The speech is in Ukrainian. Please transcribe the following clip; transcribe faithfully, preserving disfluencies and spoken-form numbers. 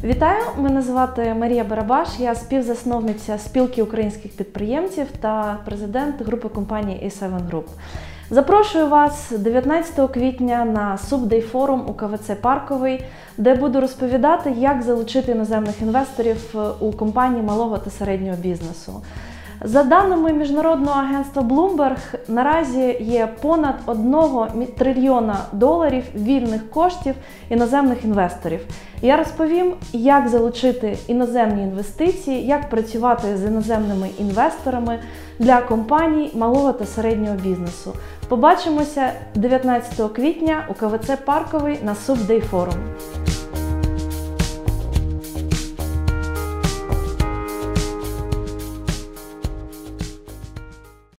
Вітаю! Мене звати Марія Барабаш, я співзасновниця спілки українських підприємців та президент групи компанії ей севен Group. Запрошую вас дев'ятнадцятого квітня на Субдей форум у ка ве це «Парковий», де буду розповідати, як залучити іноземних інвесторів у компанії малого та середнього бізнесу. За даними міжнародного агентства Bloomberg, наразі є понад одного трильйона доларів вільних коштів іноземних інвесторів. Я розповім, як залучити іноземні інвестиції, як працювати з іноземними інвесторами для компаній малого та середнього бізнесу. Побачимося дев'ятнадцятого квітня у ка ве це «Парковий» на Субдей форум.